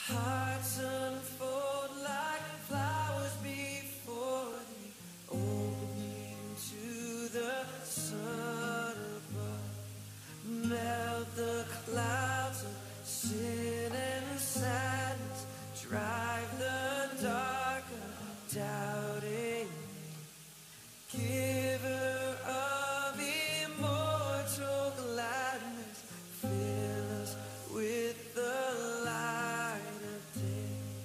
Hearts unfold like flowers before thee, opening to the sun above. Melt the clouds of sin and sadness, drive the dark of doubting me. Giver of immortal gladness, fill us with the light of day.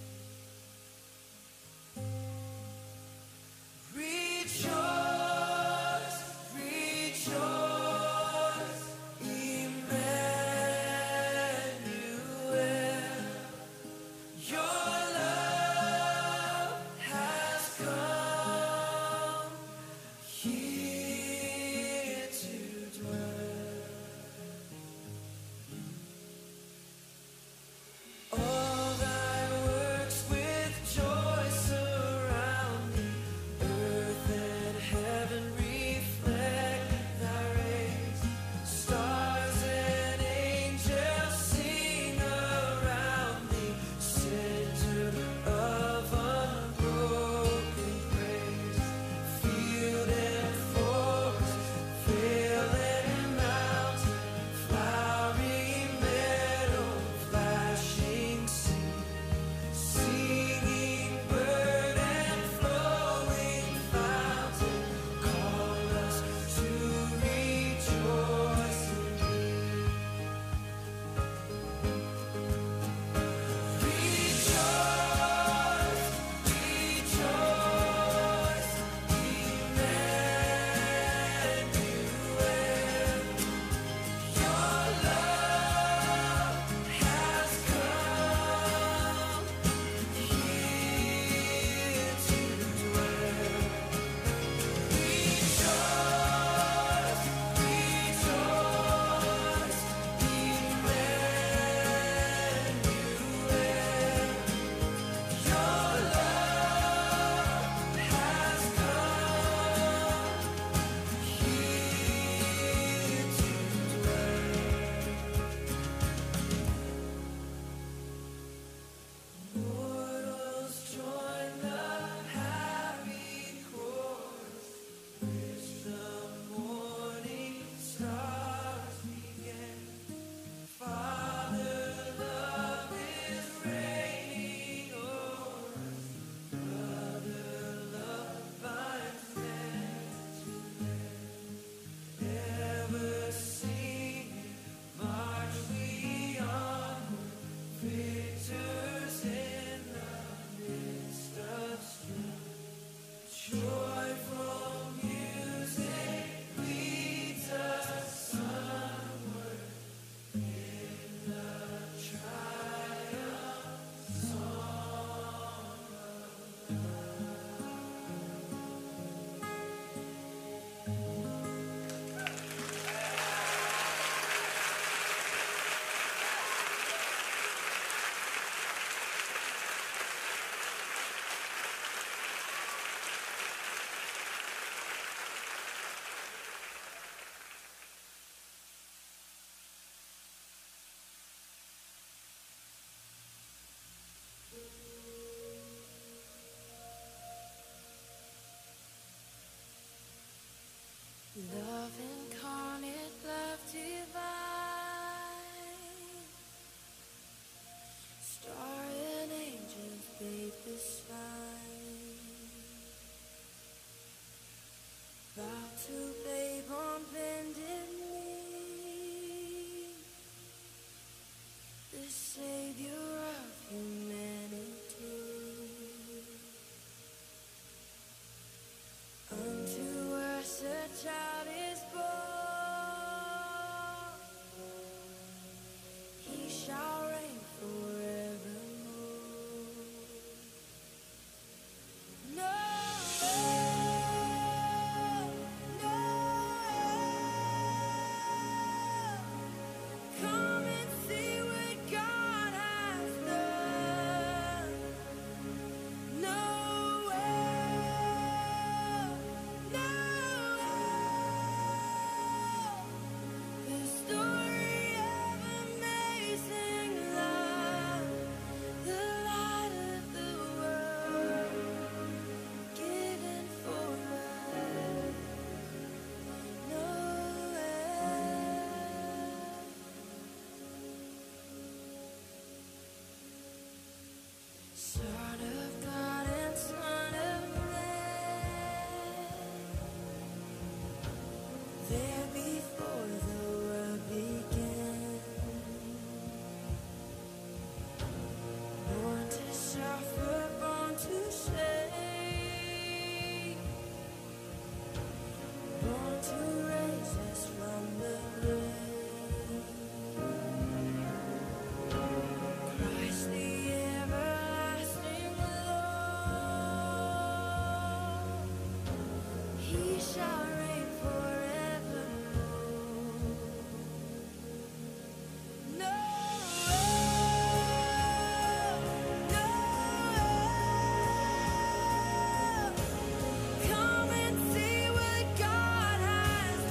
Come and see what God has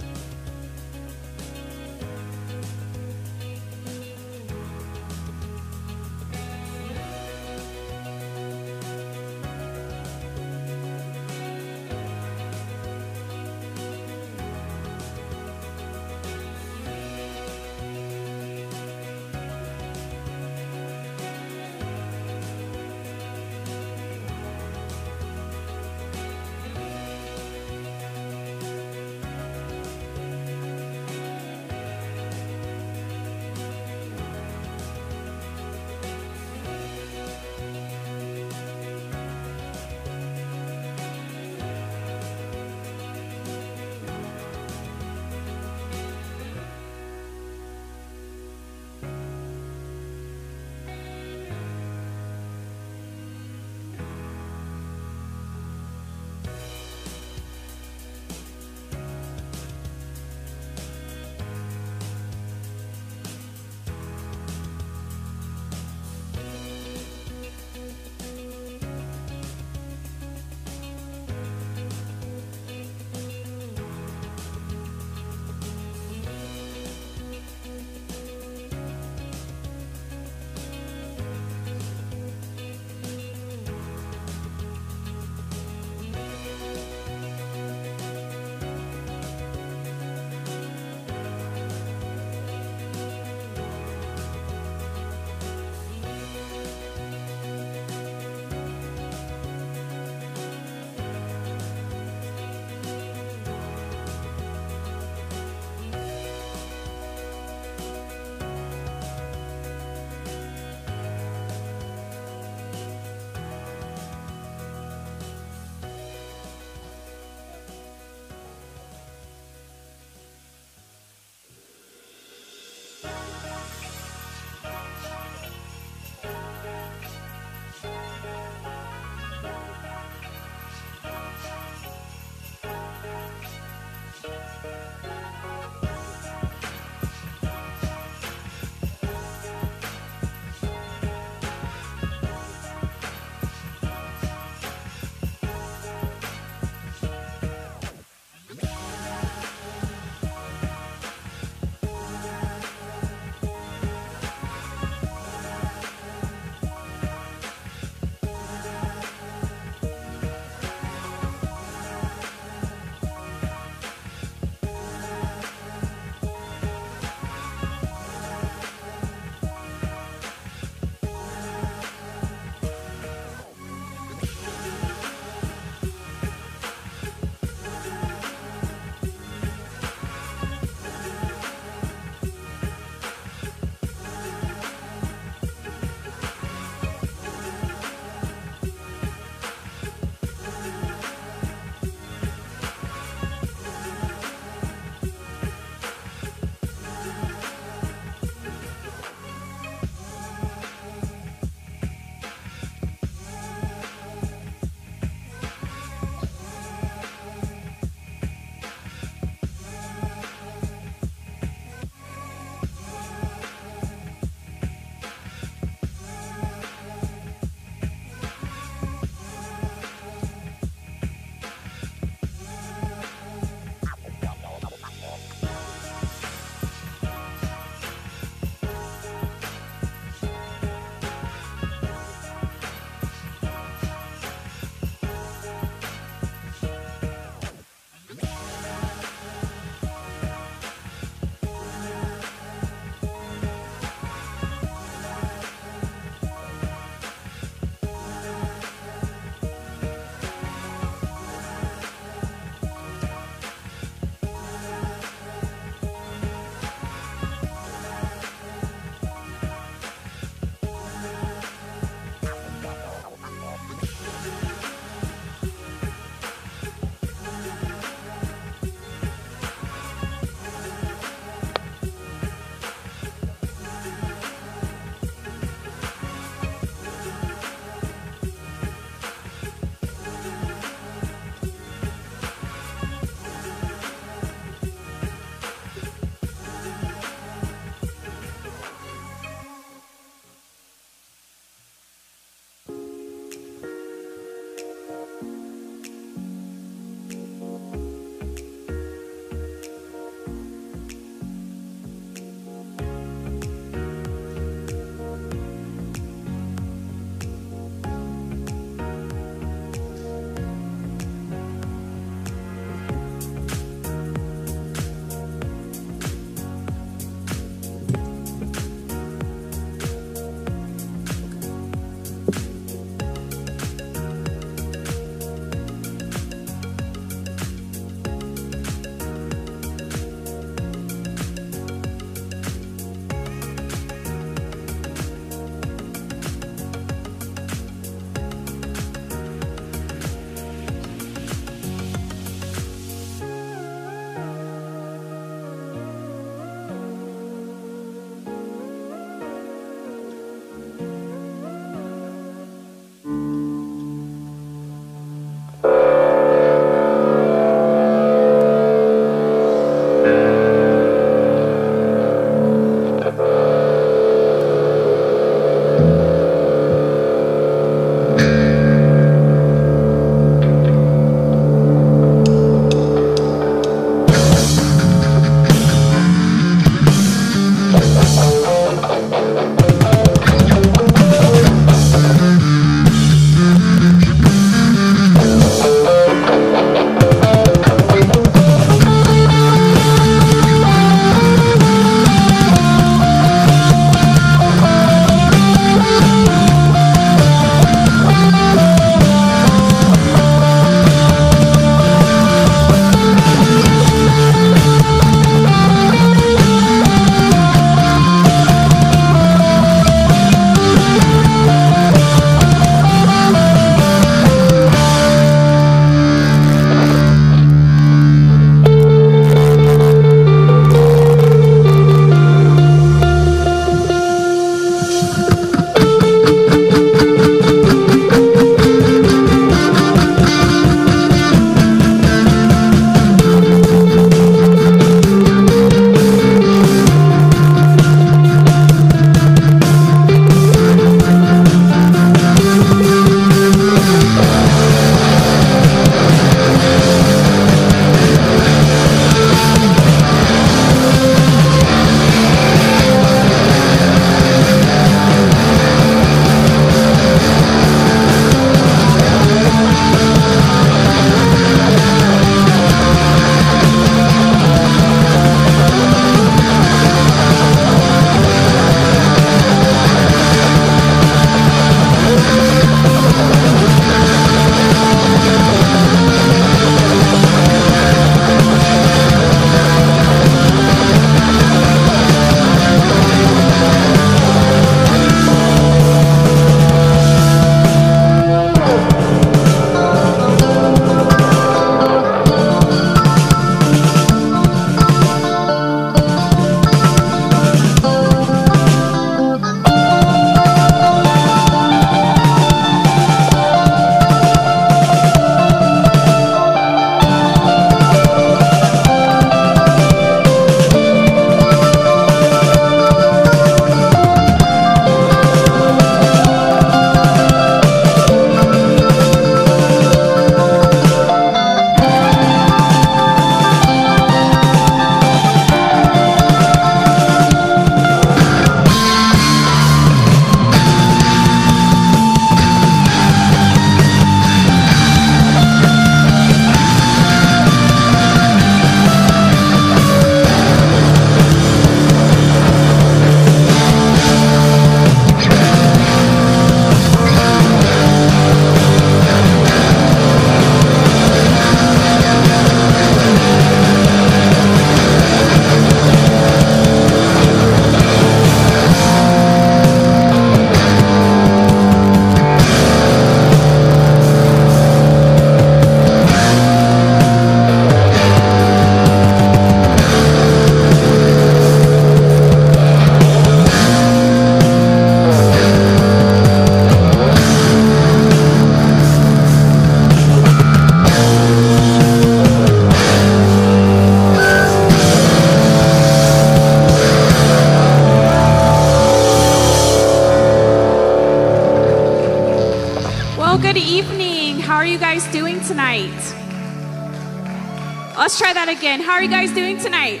that again. How are you guys doing tonight?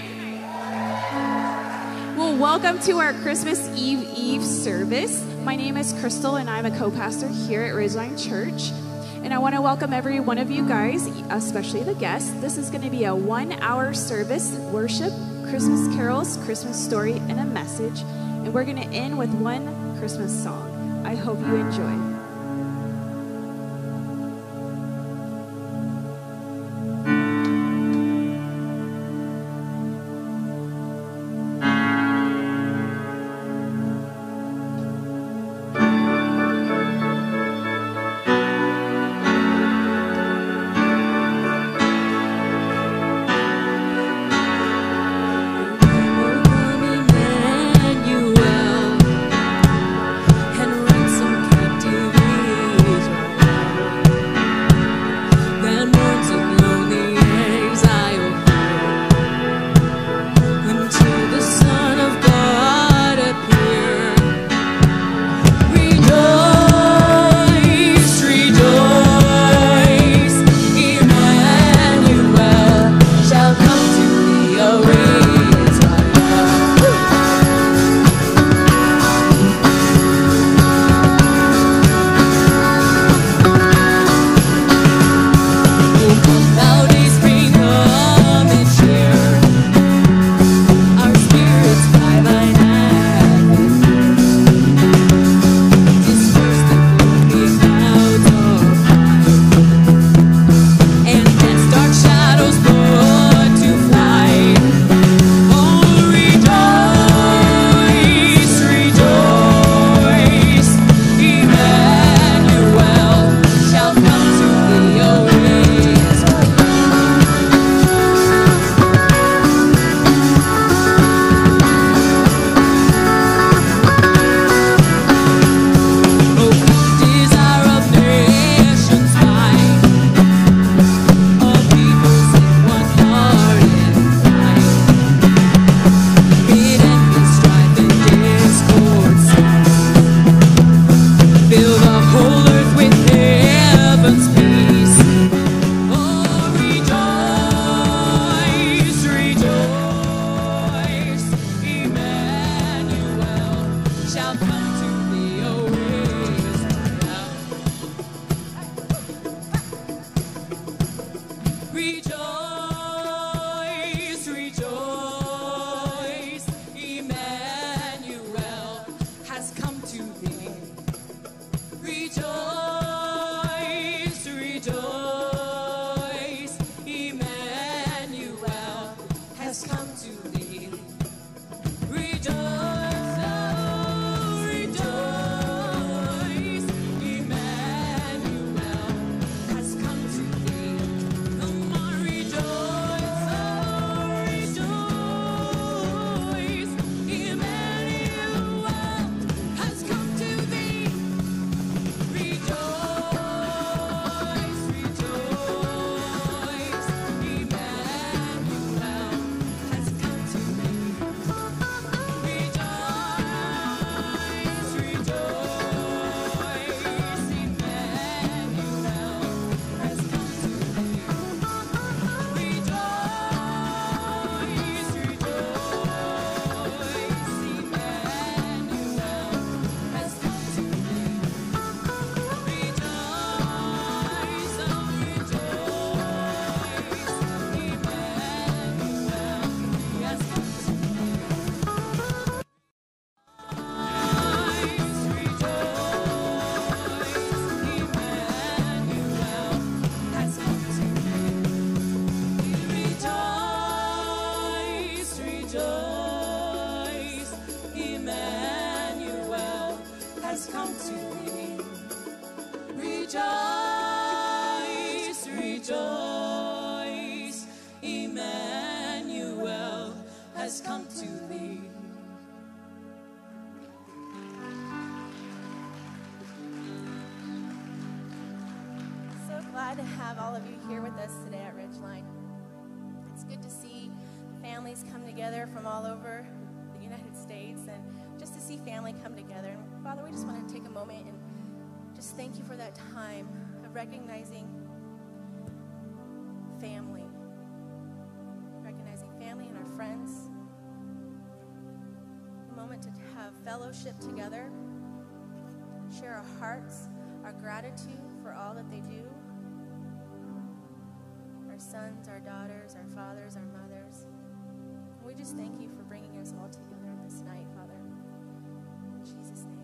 Well, welcome to our Christmas Eve service. My name is Crystal, and I'm a co-pastor here at Ridgeline Church. And I want to welcome every one of you guys, especially the guests. This is going to be a 1-hour service, worship, Christmas carols, Christmas story, and a message. And we're going to end with one Christmas song. I hope you enjoy. Glad to have all of you here with us today at Ridgeline. It's good to see families come together from all over the United States and just to see family come together. And Father, we just want to take a moment and just thank you for that time of recognizing family. have fellowship together, share our hearts, our gratitude for all that they do. Our sons, our daughters, our fathers, our mothers. We just thank you for bringing us all together this night, Father. In Jesus' name.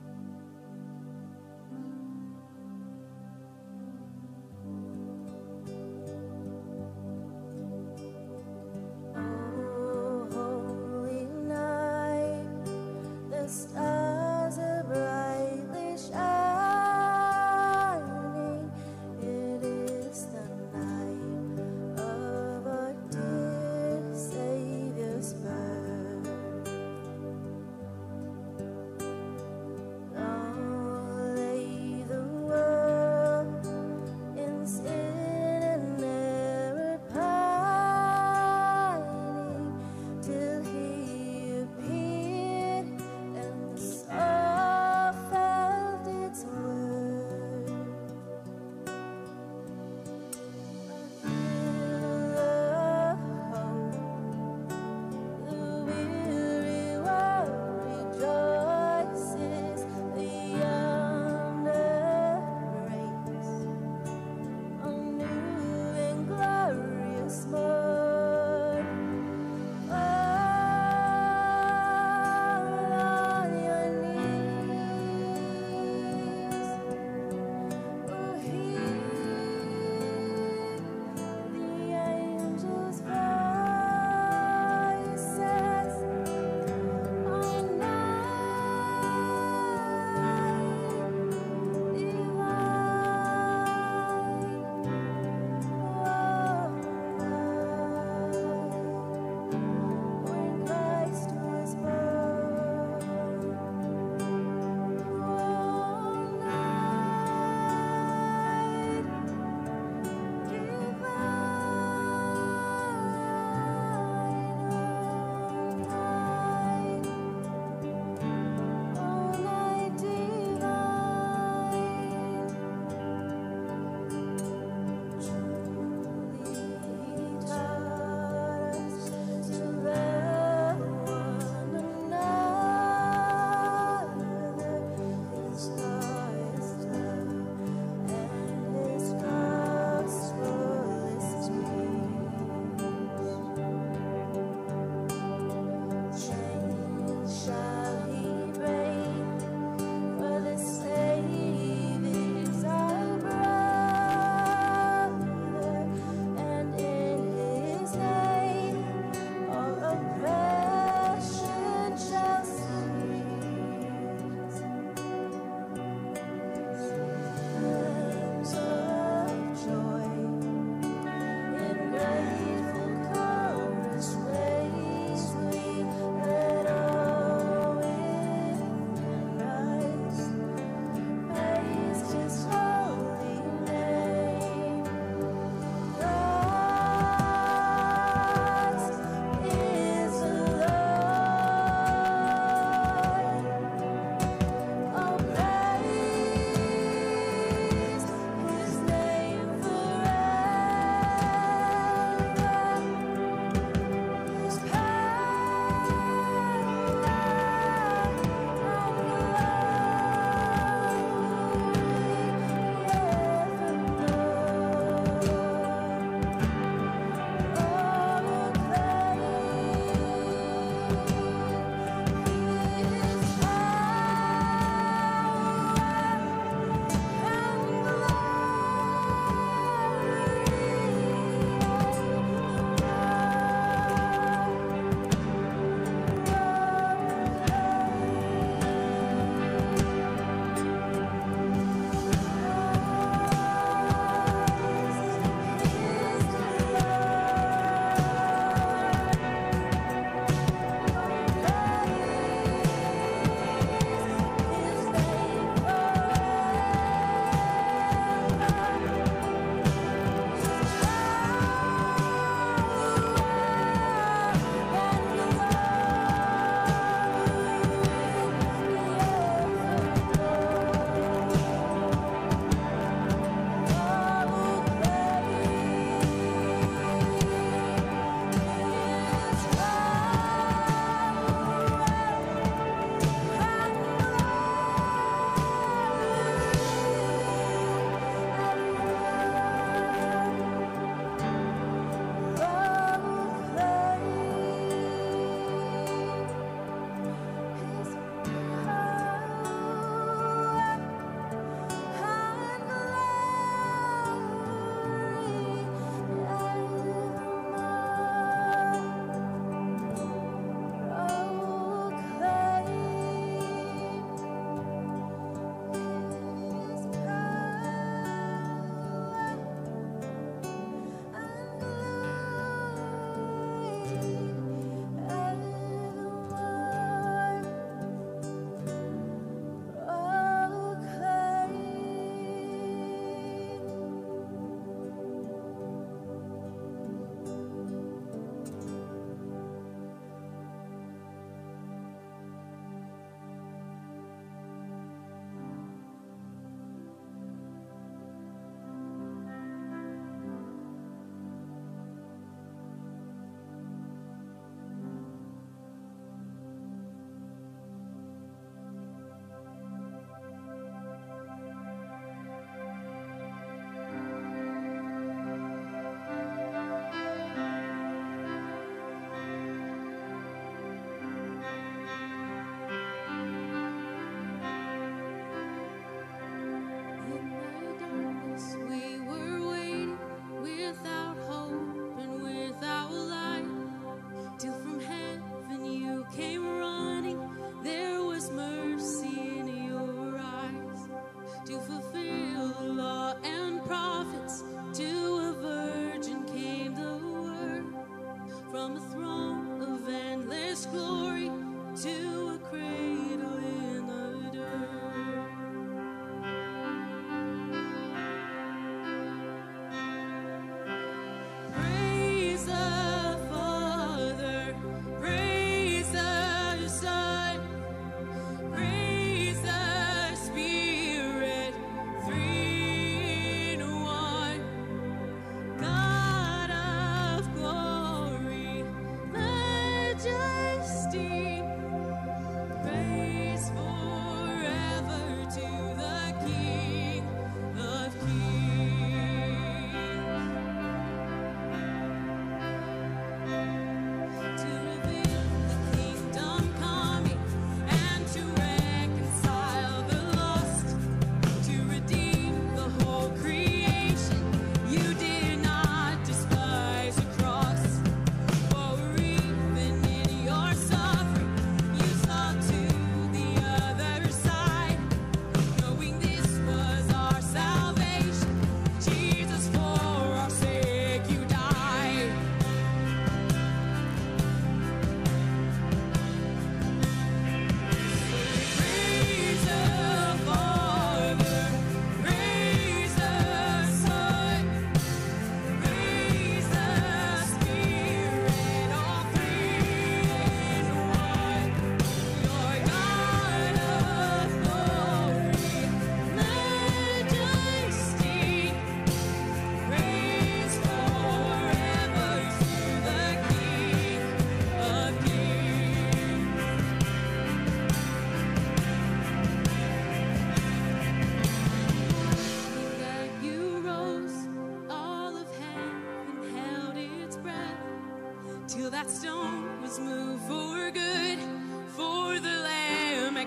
Oh, holy night, the stars are brightly shining. It is the night of our dear Savior's birth. Long lay the world in sin and error pining, till He appeared and the soul felt its worth. A thrill of hope, the weary world rejoices, the yonder breaks a new and glorious morn. Oh,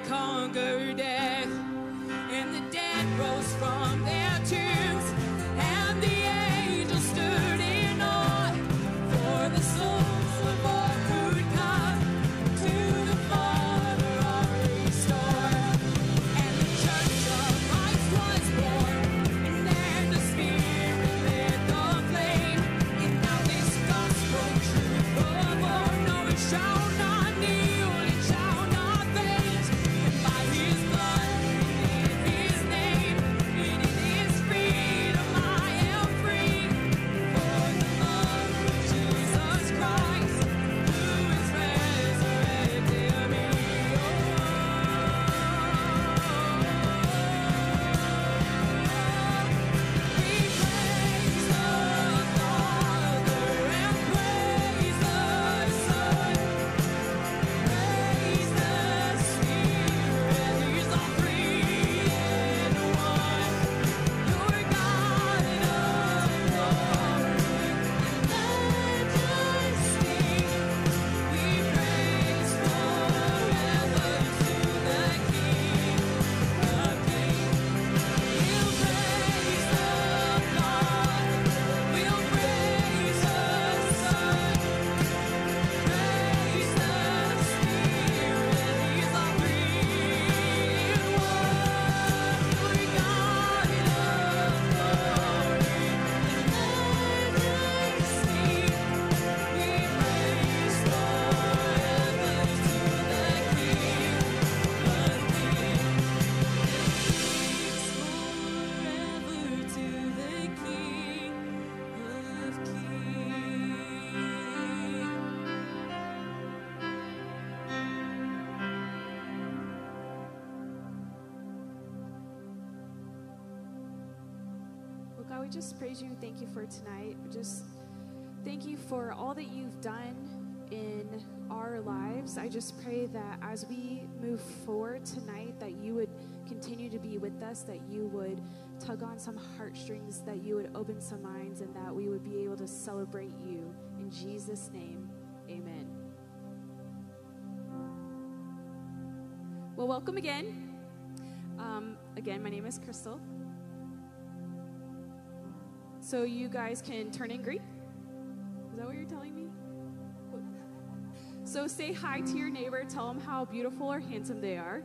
conquered death, and the dead rose from their tombs, and the angels stood in awe, for the souls of all who'd come to the Father are restored. And the church of Christ was born, and then the Spirit lit the flame, and now this gospel truth forlorn, no, it shall not kneel, it shall not faint, and by His blood and in His name, and in His freedom I am free, for the love of Jesus Christ, who is resurrected me. We praise the Father and praise the Son, praise the Spirit. These are three in one. You're God of glory and majesty. We praise forever to the King of Kings. We'll praise the Father, we'll praise the Son, praise the Spirit. These are three in one. You're God of glory and majesty. We praise forever to the King of Kings. Forever to the King of Kings. Well, God, we just praise you and thank you for tonight. We just thank you for all that you've done in our lives. I just pray that as we move forward tonight, that you would continue to be with us, that you would tug on some heartstrings, that you would open some minds, and that we would be able to celebrate you. In Jesus' name, amen. Well, welcome again. Again, my name is Crystal. So you guys can turn and greet. Is that what you're telling me? So say hi to your neighbor. Tell them how beautiful or handsome they are.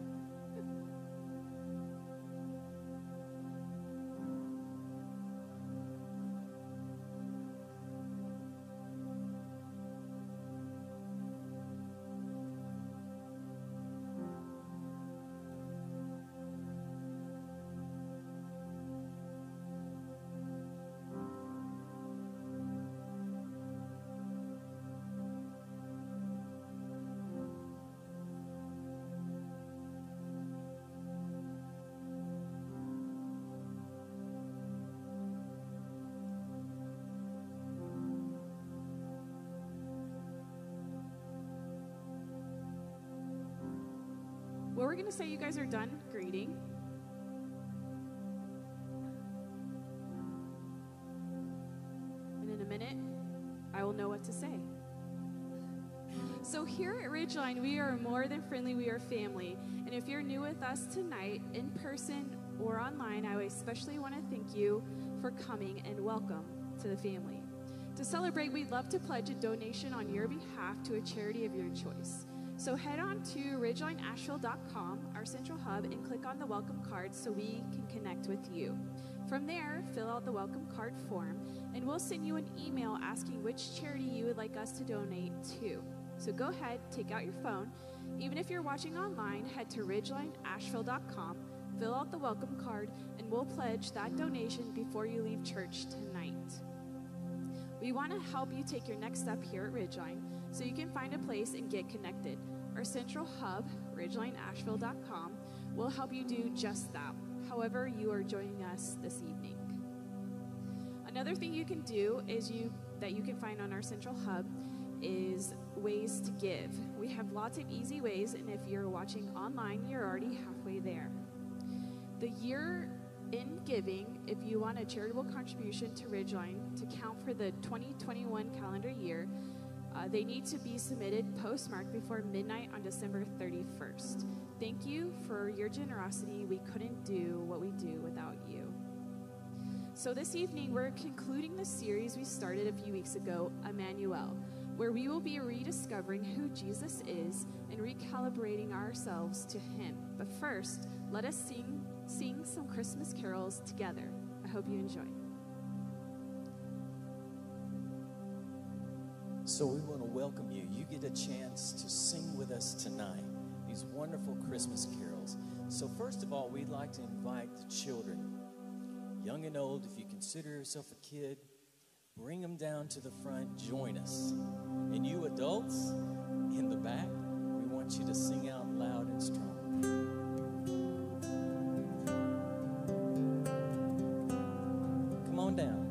Well, we're going to say you guys are done greeting. And in a minute, I will know what to say. So here at Ridgeline, we are more than friendly, we are family. And if you're new with us tonight, in person or online, I especially want to thank you for coming and welcome to the family. To celebrate, we'd love to pledge a donation on your behalf to a charity of your choice. So head on to ridgelineasheville.com, our central hub, and click on the welcome card so we can connect with you. From there, fill out the welcome card form, and we'll send you an email asking which charity you would like us to donate to. So go ahead, take out your phone. Even if you're watching online, head to ridgelineasheville.com, fill out the welcome card, and we'll pledge that donation before you leave church tonight. We want to help you take your next step here at Ridgeline so you can find a place and get connected. Our central hub, ridgelineasheville.com, will help you do just that, however you are joining us this evening. Another thing you can do that you can find on our central hub is ways to give. We have lots of easy ways, and if you're watching online, you're already halfway there. The year in giving, if you want a charitable contribution to Ridgeline to count for the 2021 calendar year, They need to be submitted postmarked before midnight on December 31st. Thank you for your generosity. We couldn't do what we do without you. So this evening, we're concluding the series we started a few weeks ago, Emmanuel, where we will be rediscovering who Jesus is and recalibrating ourselves to him. But first, let us sing some Christmas carols together. I hope you enjoy. So we want to welcome you. You get a chance to sing with us tonight, these wonderful Christmas carols. So first of all, we'd like to invite the children, young and old. If you consider yourself a kid, bring them down to the front, join us. And you adults in the back, we want you to sing out loud and strong. Come on down.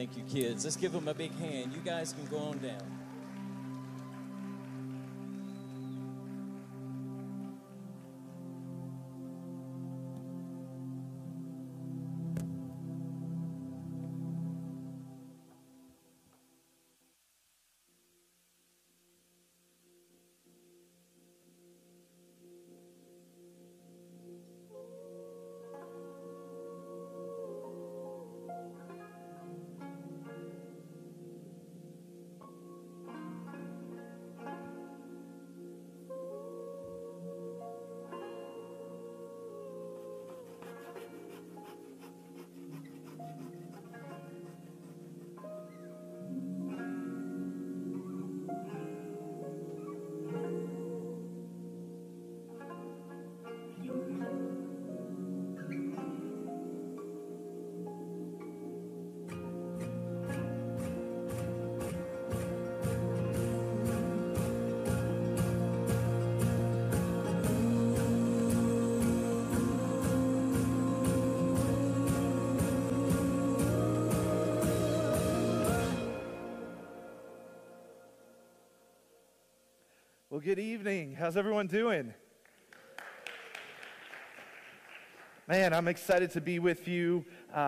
Thank you, kids. Let's give them a big hand. You guys can go on down. Well, good evening. How's everyone doing? Man, I'm excited to be with you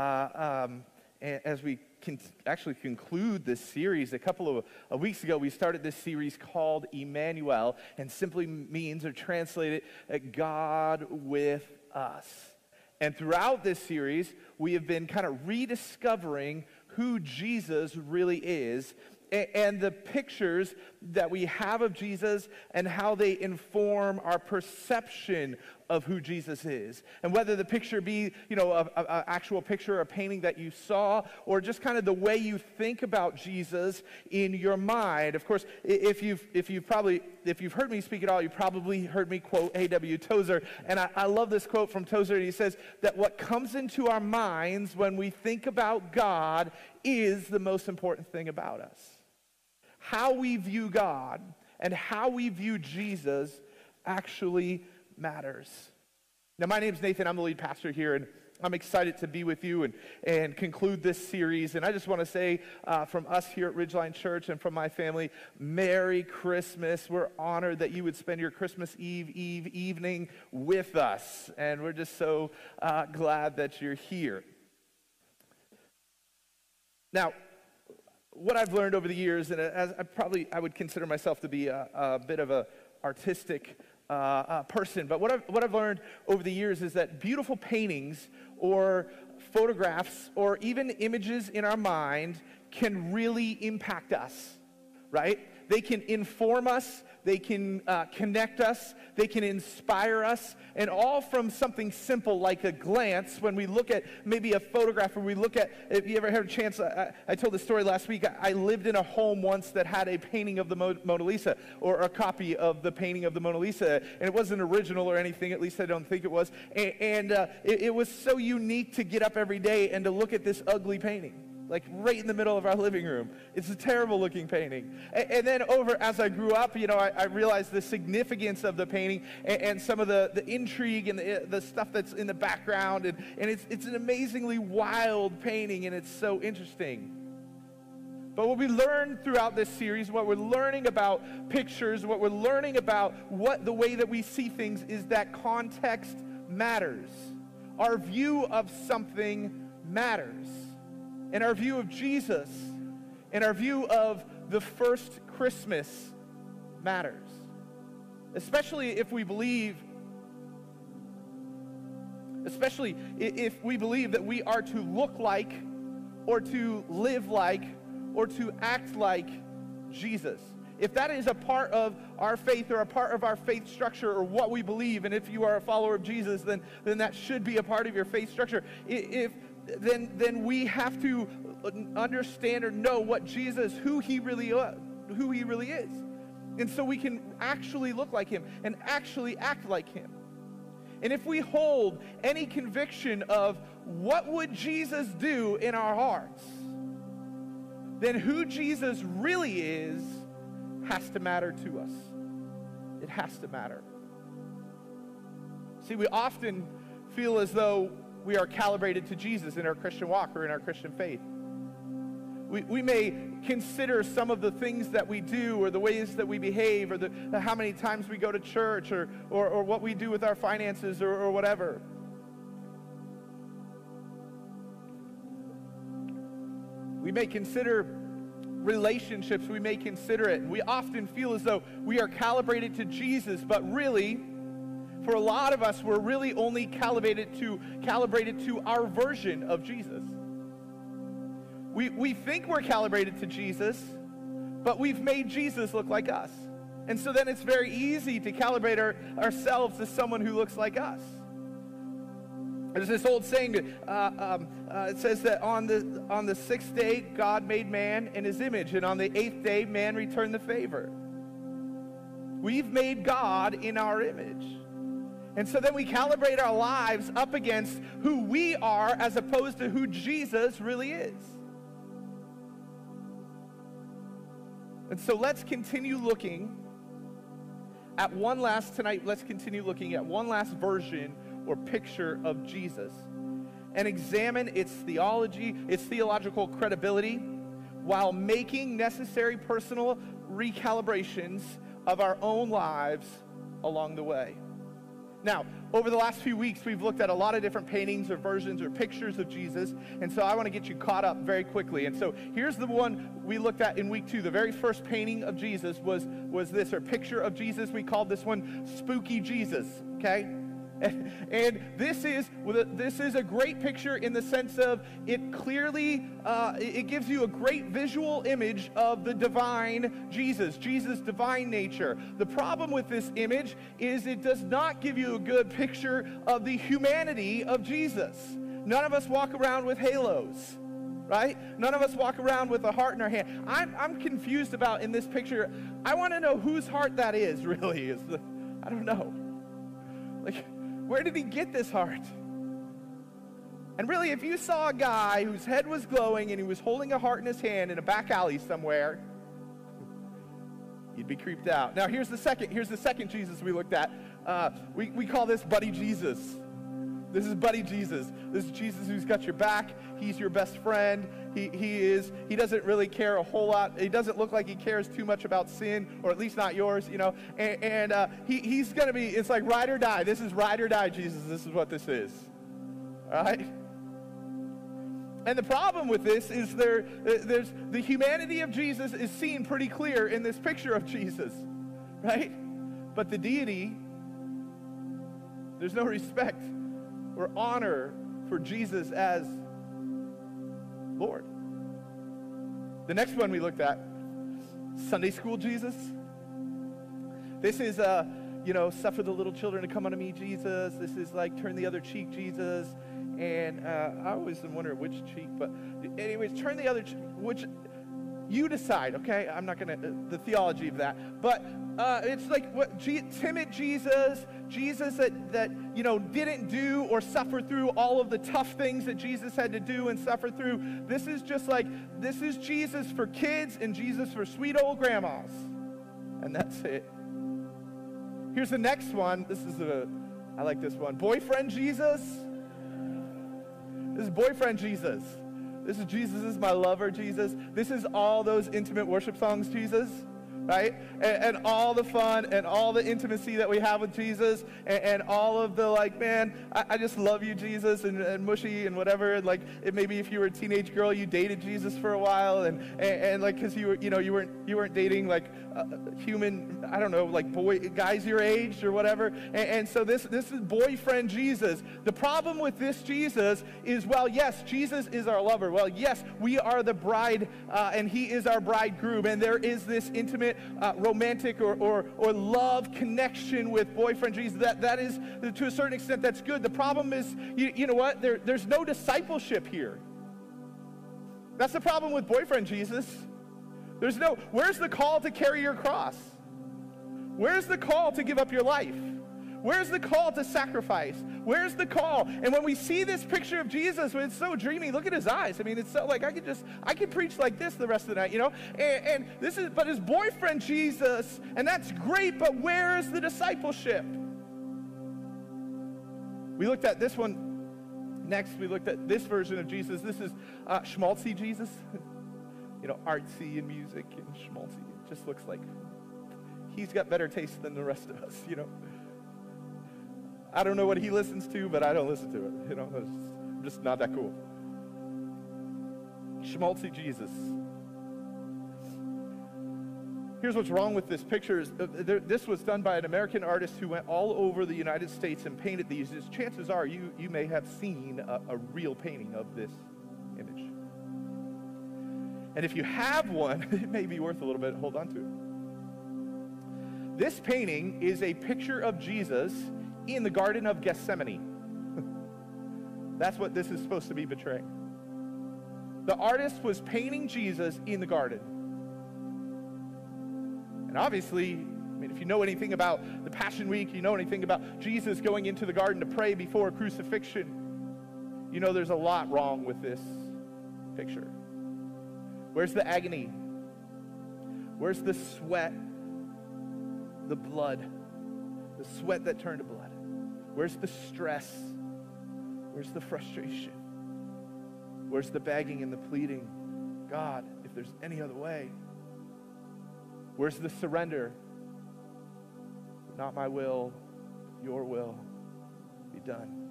as we can actually conclude this series. A couple of weeks ago, we started this series called Emmanuel, and simply means, or translated, God with us. And throughout this series, we have been kind of rediscovering who Jesus really is, and the pictures that we have of Jesus and how they inform our perception of who Jesus is. And whether the picture be, an actual picture, a painting that you saw, or just kind of the way you think about Jesus in your mind. Of course, if you've heard me speak at all, you probably heard me quote A.W. Tozer. And I love this quote from Tozer. He says that what comes into our minds when we think about God is the most important thing about us. How we view God and how we view Jesus actually matters. Now, my name's Nathan. I'm the lead pastor here, and I'm excited to be with you and conclude this series. And I just want to say from us here at Ridgeline Church and from my family, Merry Christmas. We're honored that you would spend your Christmas Eve evening with us. And we're just so glad that you're here. Now, what I've learned over the years, and as I would consider myself to be a bit of an artistic person, but what I've learned over the years is that beautiful paintings or photographs or even images in our mind can really impact us, right? They can inform us, they can connect us, they can inspire us, and all from something simple like a glance. When we look at maybe a photograph, or we look at, if you ever had a chance, I told this story last week, I lived in a home once that had a painting of the Mona Lisa, or a copy of the painting of the Mona Lisa, and it wasn't original or anything, at least I don't think it was, and it was so unique to get up every day and to look at this ugly painting. Like right in the middle of our living room. It's a terrible looking painting. And then as I grew up, I realized the significance of the painting and some of the intrigue and the stuff that's in the background. And it's an amazingly wild painting, and it's so interesting. But what we learned throughout this series, what we're learning about pictures, what we're learning about the way that we see things, is that context matters. Our view of something matters. And our view of Jesus and our view of the first Christmas matters. Especially if we believe that we are to look like, or to live like, or to act like Jesus. If that is a part of our faith, or a part of our faith structure, or what we believe, and if you are a follower of Jesus, then that should be a part of your faith structure. Then we have to understand or know what Jesus, who he really is. And so we can actually look like him and actually act like him. And if we hold any conviction of what would Jesus do in our hearts, then who Jesus really is has to matter to us. It has to matter. See, we often feel as though we are calibrated to Jesus in our Christian walk or in our Christian faith. We may consider some of the things that we do or the ways that we behave or how many times we go to church or what we do with our finances or whatever. We may consider relationships, we may consider it. We often feel as though we are calibrated to Jesus, but really, for a lot of us, we're really only calibrated to our version of Jesus. We think we're calibrated to Jesus, but we've made Jesus look like us. And so then it's very easy to calibrate ourselves to someone who looks like us. There's this old saying, it says that on the sixth day, God made man in his image, and on the eighth day, man returned the favor. We've made God in our image. And so then we calibrate our lives up against who we are as opposed to who Jesus really is. And so let's continue looking at let's continue looking at one last version or picture of Jesus and examine its theology, its theological credibility, while making necessary personal recalibrations of our own lives along the way. Now, over the last few weeks, we've looked at a lot of different paintings or versions or pictures of Jesus, and so I want to get you caught up very quickly. And so here's the one we looked at in week 2. The very first painting of Jesus was this, or picture of Jesus. We called this one Spooky Jesus, okay? And this is a great picture in the sense of it clearly, it gives you a great visual image of the divine Jesus' divine nature. The problem with this image is it does not give you a good picture of the humanity of Jesus. None of us walk around with halos, right? None of us walk around with a heart in our hand. I'm confused about in this picture. I want to know whose heart that is, really. I don't know. Like, where did he get this heart? And really, if you saw a guy whose head was glowing and he was holding a heart in his hand in a back alley somewhere, you'd be creeped out. Now, here's the second Jesus we looked at. We call this Buddy Jesus. This is Buddy Jesus. This is Jesus who's got your back. He's your best friend. He doesn't really care a whole lot. He doesn't look like he cares too much about sin, or at least not yours, you know. And he's going to be, it's like ride or die. This is ride or die Jesus. This is what this is. All right? And the problem with this is there's the humanity of Jesus is seen pretty clear in this picture of Jesus, right? But the deity, there's no respect or honor for Jesus as Lord. The next one we looked at, Sunday school Jesus. This is, suffer the little children to come unto me, Jesus. This is like turn the other cheek, Jesus. And I always wonder which cheek, but anyways, turn the other cheek, which you decide, okay? I'm not going to, the theology of that. But it's like timid Jesus that didn't do or suffer through all of the tough things that Jesus had to do and suffer through. This is Jesus for kids and Jesus for sweet old grandmas. And that's it. Here's the next one. I like this one. Boyfriend Jesus. This is boyfriend Jesus. This is Jesus is my lover, Jesus. This is all those intimate worship songs, Jesus, right? And all the fun and all the intimacy that we have with Jesus and all of the I just love you, Jesus, and mushy and whatever. And maybe if you were a teenage girl, you dated Jesus for a while and because you weren't dating human, I don't know, guys your age or whatever. And so this is boyfriend Jesus. The problem with this Jesus is, well, yes, Jesus is our lover. Well, yes, we are the bride and he is our bridegroom. And there is this intimate romantic or love connection with boyfriend Jesus. That is, to a certain extent, that's good. The problem is, you know what? There's no discipleship here. That's the problem with boyfriend Jesus. Where's the call to carry your cross? Where's the call to give up your life? Where's the call to sacrifice? Where's the call? And when we see this picture of Jesus, when it's so dreamy, look at his eyes. I mean, it's so I could preach like this the rest of the night, And but his boyfriend Jesus, and that's great, but where is the discipleship? We looked at this one. Next, we looked at this version of Jesus. This is schmaltzy Jesus. artsy and music and schmaltzy. It just looks like he's got better taste than the rest of us, I don't know what he listens to, but I don't listen to it, I'm just not that cool. Schmaltzy Jesus. Here's what's wrong with this picture. This was done by an American artist who went all over the United States and painted these. Chances are you may have seen a real painting of this image. And if you have one, it may be worth a little bit. Hold on to it. This painting is a picture of Jesus in the Garden of Gethsemane. That's what this is supposed to be portraying. The artist was painting Jesus in the garden. And obviously, if you know anything about the Passion Week, you know anything about Jesus going into the garden to pray before crucifixion, there's a lot wrong with this picture. Where's the agony? Where's the sweat? The blood. The sweat that turned to blood. Where's the stress? Where's the frustration? Where's the begging and the pleading? God, if there's any other way. Where's the surrender? Not my will, your will be done.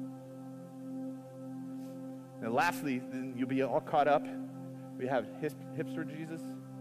And lastly, then you'll be all caught up. We have hipster Jesus.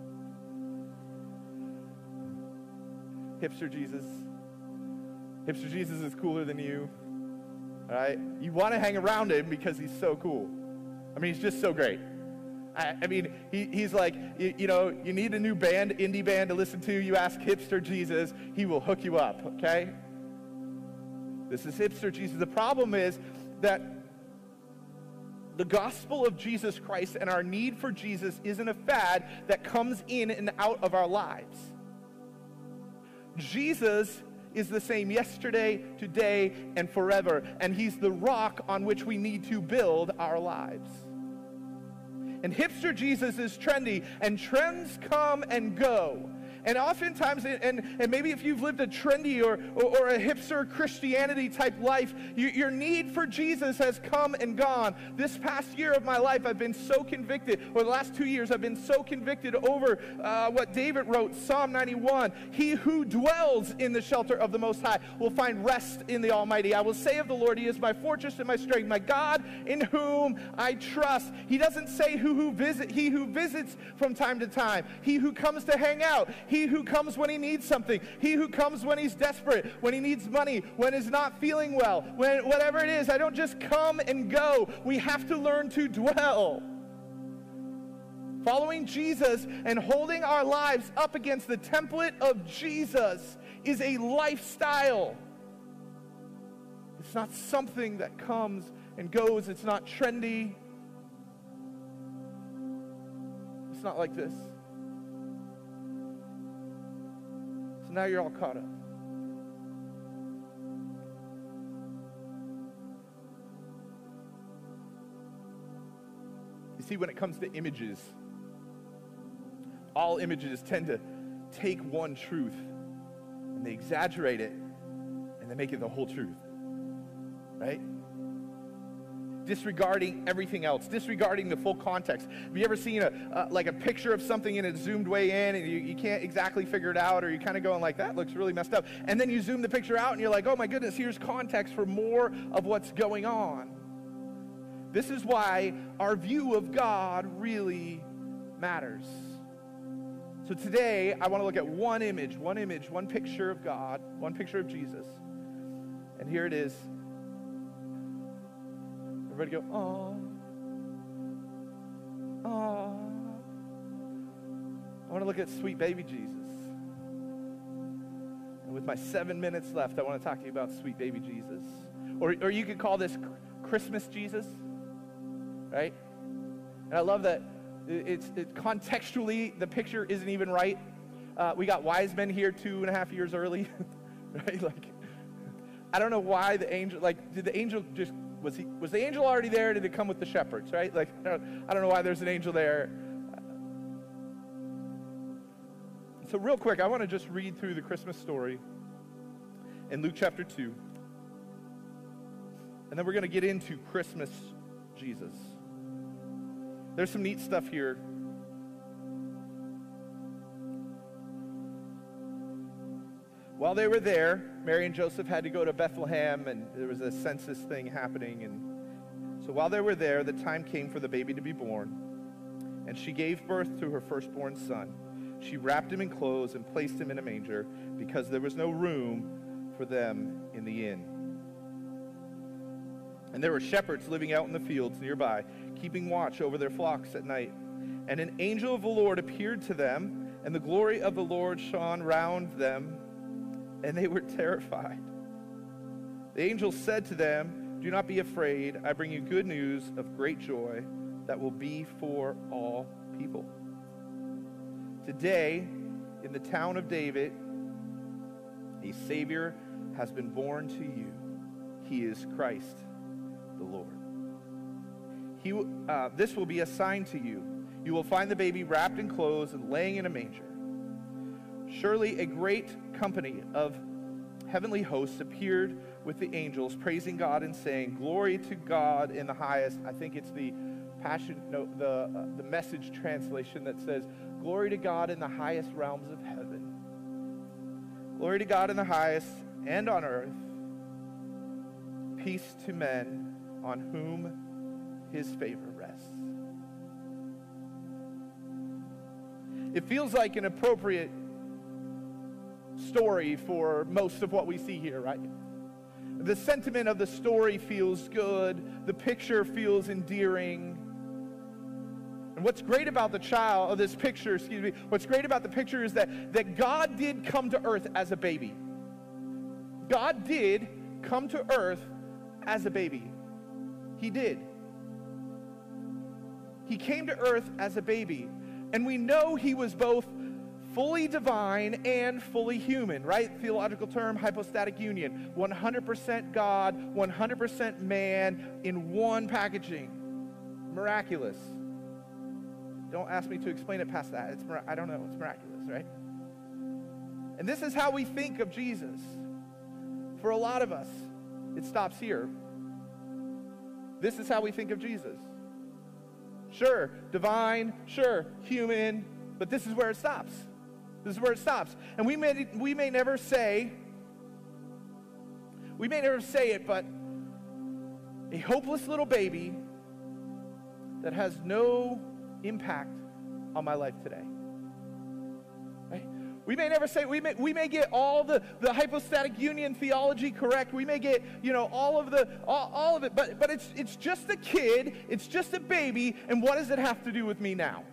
Hipster Jesus. Hipster Jesus is cooler than you. All right? You want to hang around him because he's so cool. He's just so great. He's like, you need a new band, indie band to listen to. You ask hipster Jesus, he will hook you up, okay? This is hipster Jesus. The problem is that the gospel of Jesus Christ and our need for Jesus isn't a fad that comes in and out of our lives. Jesus is the same yesterday, today, and forever. And he's the rock on which we need to build our lives. And hipster Jesus is trendy, and trends come and go. And oftentimes, and maybe if you've lived a trendy or a hipster Christianity type life, your need for Jesus has come and gone. This past year of my life, I've been so convicted, or the last 2 years, I've been so convicted over what David wrote, Psalm 91. He who dwells in the shelter of the Most High will find rest in the Almighty. I will say of the Lord, he is my fortress and my strength, my God in whom I trust. He doesn't say he who visits from time to time, he who comes to hang out, he who comes when he needs something, he who comes when he's desperate, when he needs money, when he's not feeling well, when whatever it is. I don't just come and go. We have to learn to dwell. Following Jesus and holding our lives up against the template of Jesus is a lifestyle. It's not something that comes and goes. It's not trendy. It's not like this. So now you're all caught up. You see, when it comes to images, all images tend to take one truth and they exaggerate it and they make it the whole truth, right? Disregarding everything else, disregarding the full context. Have you ever seen a picture of something and it's zoomed way in and you can't exactly figure it out, or you're kind of going like, that looks really messed up, and then you zoom the picture out and you're like, oh my goodness, here's context for more of what's going on. This is why our view of God really matters. So today, I want to look at one image, one picture of God, one picture of Jesus. And here it is. Everybody go, oh, oh. I want to look at sweet baby Jesus. And with my 7 minutes left, I want to talk to you about sweet baby Jesus. Or you could call this Christmas Jesus, right? And I love that it's contextually, the picture isn't even right. We got wise men here 2.5 years early, right? I don't know why the angel, did the angel just, was the angel already there, or did it come with the shepherds, right? I don't know why there's an angel there. So real quick, I want to just read through the Christmas story in Luke chapter 2. And then we're going to get into Christmas Jesus. There's some neat stuff here. while they were there, Mary and Joseph had to go to Bethlehem, and there was a census thing happening. And so while they were there, the time came for the baby to be born. And she gave birth to her firstborn son. She wrapped him in clothes and placed him in a manger because there was no room for them in the inn. And there were shepherds living out in the fields nearby, keeping watch over their flocks at night. And an angel of the Lord appeared to them, and the glory of the Lord shone round them, and they were terrified. The angel said to them, "Do not be afraid. I bring you good news of great joy that will be for all people. Today, in the town of David, a Savior has been born to you. He is Christ the Lord. This will be a sign to you. You will find the baby wrapped in clothes and laying in a manger." Surely a great company of heavenly hosts appeared with the angels, praising God and saying, "Glory to God in the highest." I think it's the the Message translation that says, "Glory to God in the highest realms of heaven. Glory to God in the highest, and on earth, peace to men on whom his favor rests." It feels like an appropriate story for most of what we see here, right? The sentiment of the story feels good. The picture feels endearing. And what's great about this picture, what's great about the picture is that God did come to earth as a baby. God did come to earth as a baby. He did. He came to earth as a baby. And we know he was both fully divine and fully human, right? Theological term, hypostatic union. 100% God, 100% man in one packaging. Miraculous. Don't ask me to explain it past that. I don't know. It's miraculous, right? And this is how we think of Jesus. For a lot of us, it stops here. This is how we think of Jesus. Sure, divine, sure, human, but this is where it stops. This is where it stops. And we may never say it, but a hopeless little baby that has no impact on my life today. Right? We may never say, we may get all the hypostatic union theology correct. We may get, all of it, but it's just a kid, it's just a baby, and what does it have to do with me now?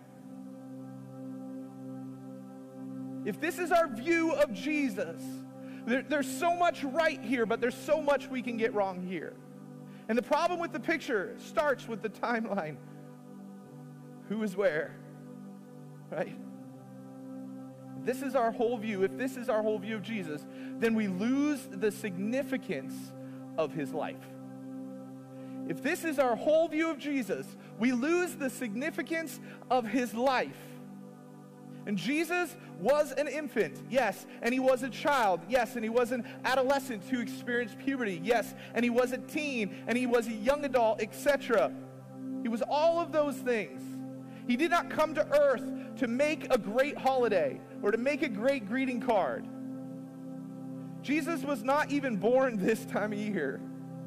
If this is our view of Jesus, there's so much right here, but there's so much we can get wrong here. And the problem with the picture starts with the timeline. Who is where? Right? This is our whole view. If this is our whole view of Jesus, then we lose the significance of his life. If this is our whole view of Jesus, we lose the significance of his life. And Jesus was an infant, yes, and he was a child, yes, and he was an adolescent who experienced puberty, yes, and he was a teen, and he was a young adult, etc. He was all of those things. He did not come to earth to make a great holiday or to make a great greeting card. Jesus was not even born this time of year.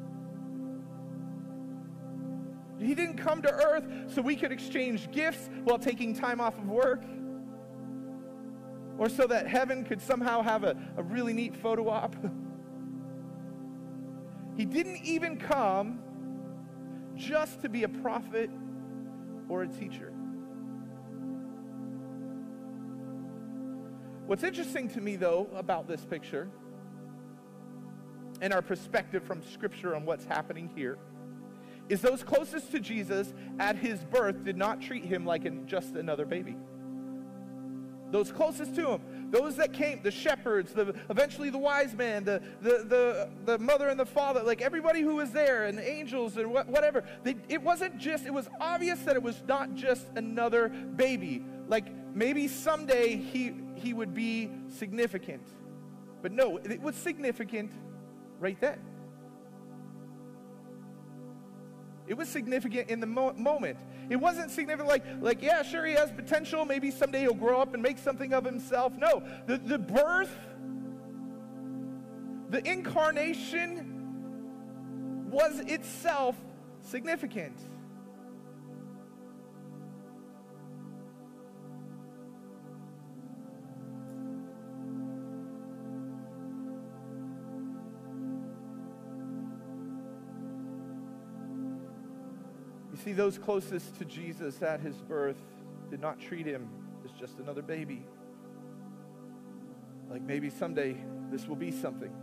He didn't come to earth so we could exchange gifts while taking time off of work, or so that heaven could somehow have a really neat photo op. He didn't even come just to be a prophet or a teacher. What's interesting to me, though, about this picture and our perspective from Scripture on what's happening here is those closest to Jesus at his birth did not treat him like just another baby. Those closest to him, those that came, the shepherds, eventually the wise men, the mother and the father, like everybody who was there, and the angels and whatever. It was obvious that it was not just another baby. Like maybe someday he would be significant. But no, it was significant right then. It was significant in the moment. It wasn't significant like, yeah, sure, he has potential. Maybe someday he'll grow up and make something of himself. No, the birth the incarnation was itself significant. You see, those closest to Jesus at his birth did not treat him as just another baby. Like maybe someday this will be something.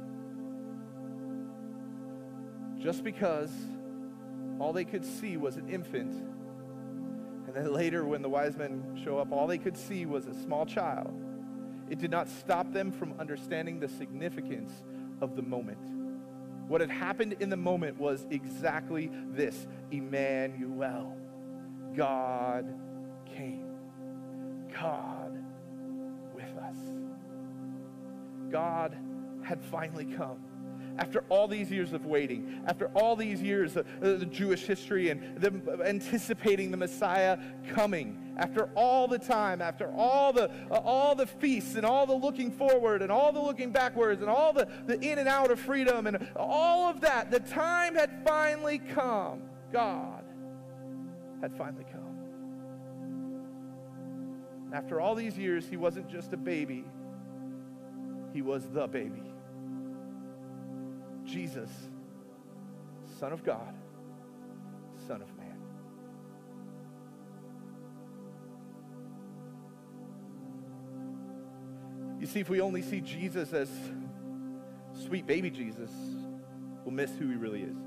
Just because all they could see was an infant, and then later when the wise men show up, all they could see was a small child, it did not stop them from understanding the significance of the moment. What had happened in the moment was exactly this: Emmanuel. God came. God with us. God had finally come. After all these years of waiting, after all these years of the Jewish history and them anticipating the Messiah coming, after all the time, after all the feasts and all the looking forward and all the looking backwards and all the in and out of freedom and all of that, the time had finally come. God had finally come. After all these years, he wasn't just a baby, he was the baby. Jesus, Son of God, Son of Man. You see, if we only see Jesus as sweet baby Jesus, we'll miss who he really is.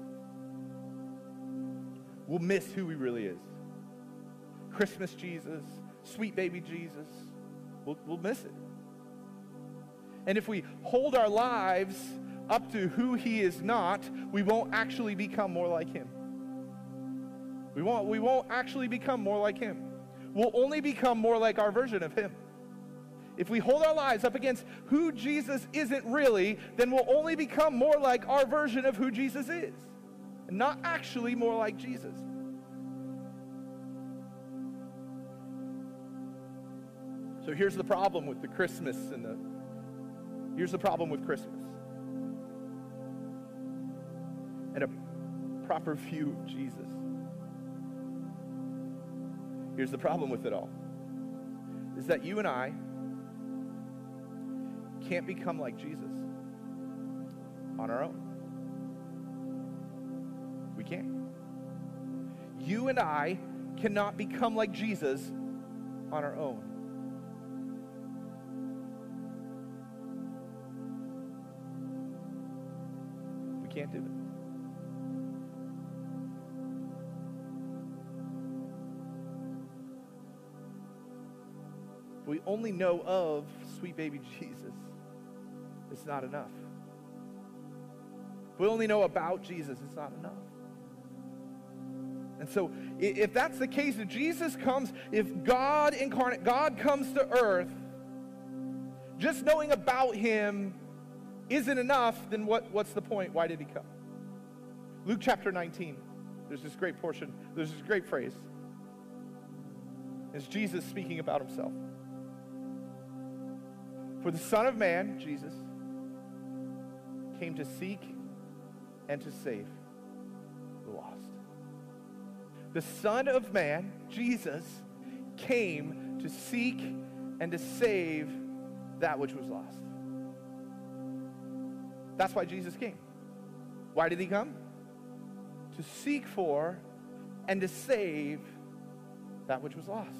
We'll miss who he really is. Christmas Jesus, sweet baby Jesus, we'll miss it. And if we hold our lives up to who he is not, we won't actually become more like him. We won't actually become more like him. We'll only become more like our version of him. If we hold our lives up against who Jesus isn't really, then we'll only become more like our version of who Jesus is, and not actually more like Jesus. So here's the problem with the Christmas here's the problem with Christmas and a proper view of Jesus. Here's the problem with it all, is that you and I can't become like Jesus on our own. We can't. You and I cannot become like Jesus on our own. We can't do it. If we only know of sweet baby Jesus, it's not enough. If we only know about Jesus, it's not enough. And so if that's the case, if Jesus comes, if God incarnate, God comes to earth, just knowing about him isn't enough, then what's the point? Why did he come? Luke chapter 19, there's this great portion, there's this great phrase. It's Jesus speaking about himself. For the Son of Man, Jesus, came to seek and to save the lost. The Son of Man, Jesus, came to seek and to save that which was lost. That's why Jesus came. Why did he come? To seek for and to save that which was lost.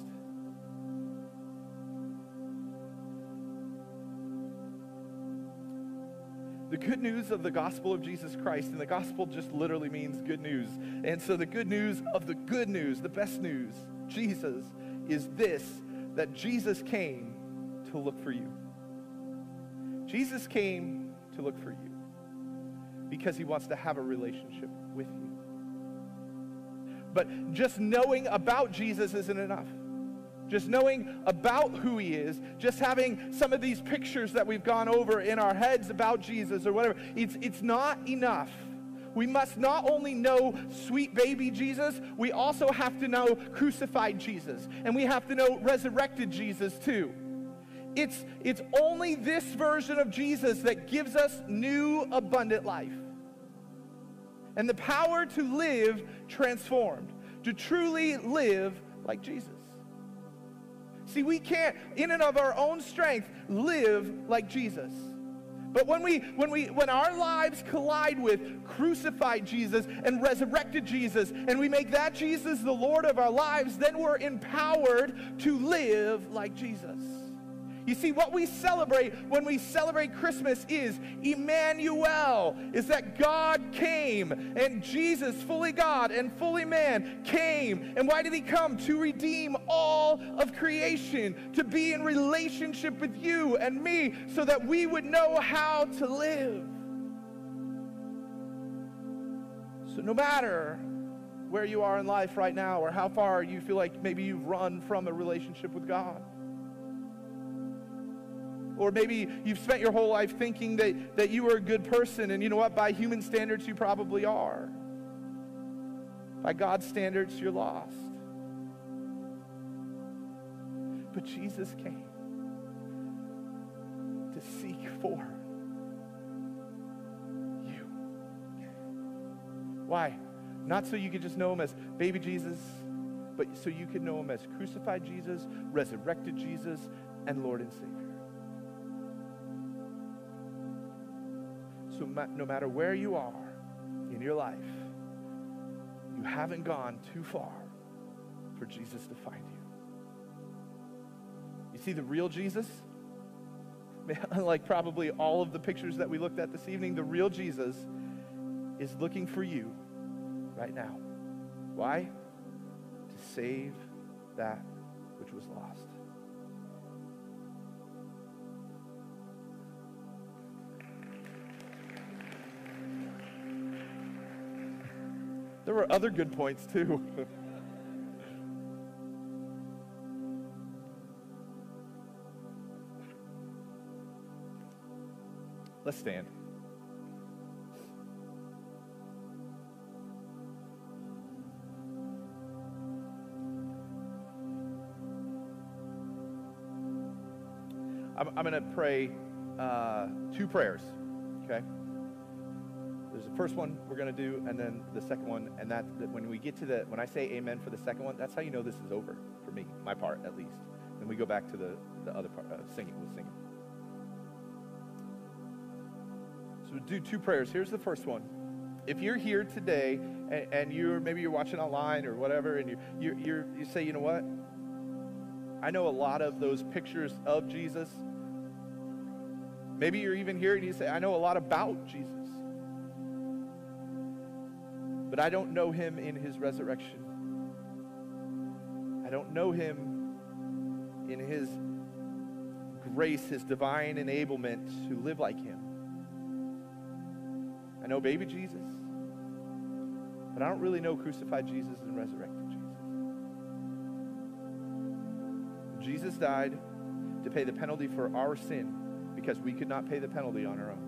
The good news of the gospel of Jesus Christ, and the gospel just literally means good news. And so the good news of the good news, the best news, Jesus, is this, that Jesus came to look for you. Jesus came to look for you because he wants to have a relationship with you. But just knowing about Jesus isn't enough. Just knowing about who he is, just having some of these pictures that we've gone over in our heads about Jesus or whatever, it's not enough. We must not only know sweet baby Jesus, we also have to know crucified Jesus. And we have to know resurrected Jesus too. It's only this version of Jesus that gives us new abundant life. And the power to live transformed, to truly live like Jesus. See, we can't, in and of our own strength, live like Jesus. But when our lives collide with crucified Jesus and resurrected Jesus, and we make that Jesus the Lord of our lives, then we're empowered to live like Jesus. You see, what we celebrate when we celebrate Christmas is Emmanuel, is that God came, and Jesus, fully God and fully man, came. And why did he come? To redeem all of creation, to be in relationship with you and me, so that we would know how to live. So no matter where you are in life right now, or how far you feel like maybe you've run from a relationship with God, or maybe you've spent your whole life thinking that you are a good person, and you know what? By human standards, you probably are. By God's standards, you're lost. But Jesus came to seek for you. Why? Not so you could just know him as baby Jesus, but so you could know him as crucified Jesus, resurrected Jesus, and Lord and Savior. So no matter where you are in your life, you haven't gone too far for Jesus to find you. You see, the real Jesus, unlike probably all of the pictures that we looked at this evening, the real Jesus is looking for you right now. Why? To save that which was lost. There were other good points too. Let's stand. I'm going to pray two prayers, okay? There's the first one we're going to do, and then the second one, and that when we get to when I say amen for the second one, that's how you know this is over, for me, my part at least. Then we go back to the other part, singing, we'll sing it. So we'll do two prayers. Here's the first one. If you're here today, and maybe you're watching online or whatever, and you say, you know what? I know a lot of those pictures of Jesus. Maybe you're even here and you say, I know a lot about Jesus, but I don't know him in his resurrection. I don't know him in his grace, his divine enablement to live like him. I know baby Jesus, but I don't really know crucified Jesus and resurrected Jesus. Jesus died to pay the penalty for our sin because we could not pay the penalty on our own.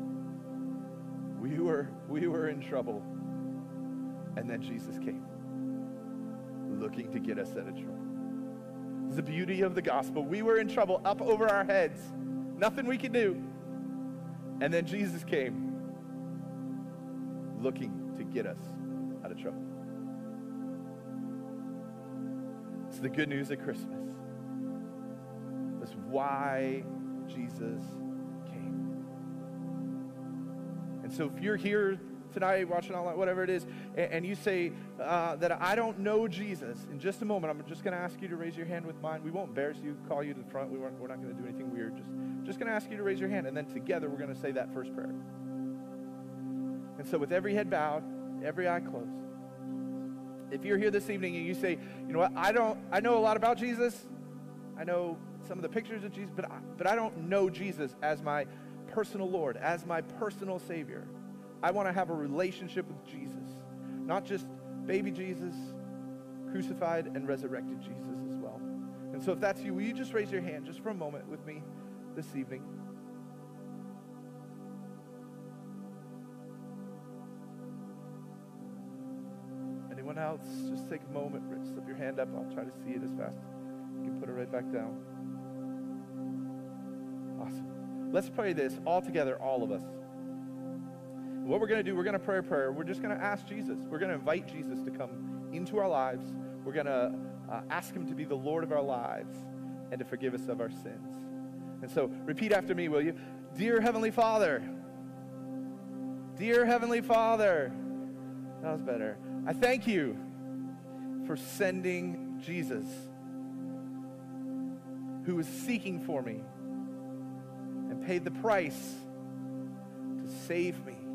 We were in trouble. And then Jesus came, looking to get us out of trouble. It's the beauty of the gospel. We were in trouble up over our heads. Nothing we could do. And then Jesus came, looking to get us out of trouble. It's the good news of Christmas. That's why Jesus came. And so if you're here tonight, watching online, whatever it is, and you say that I don't know Jesus, in just a moment, I'm just going to ask you to raise your hand with mine. We won't embarrass you, call you to the front. We're not going to do anything weird. Just going to ask you to raise your hand, and then together we're going to say that first prayer. And so with every head bowed, every eye closed, if you're here this evening and you say, you know what, I know a lot about Jesus. I know some of the pictures of Jesus, but I don't know Jesus as my personal Lord, as my personal Savior. I want to have a relationship with Jesus, not just baby Jesus, crucified and resurrected Jesus as well. And so if that's you, will you just raise your hand just for a moment with me this evening? Anyone else? Just take a moment, slip your hand up. I'll try to see it as fast. You can put it right back down. let's pray this all together, all of us. What we're going to do, we're going to pray a prayer. We're just going to ask Jesus. We're going to invite Jesus to come into our lives. We're going to ask him to be the Lord of our lives and to forgive us of our sins. And so repeat after me, will you? Dear Heavenly Father, dear Heavenly Father, that was better. I thank you for sending Jesus, who was seeking for me and paid the price to save me.